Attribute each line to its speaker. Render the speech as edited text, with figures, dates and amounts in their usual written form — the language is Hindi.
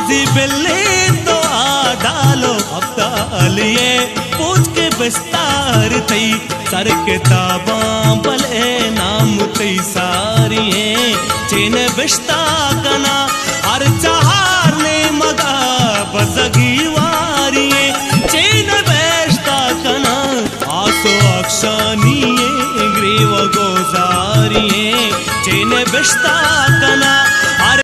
Speaker 1: जी बिल्ली तो आडालो अब्दालिये पूछ के बिस्तार थई सर के ताबा भले नाम तई सारिये चेन बिश्ता कना हर चार ने मगा बजगी वारिये चेन बिश्ता कना आसो अक्षानिये ग्रीव गोजारिये चेन बिश्ता कना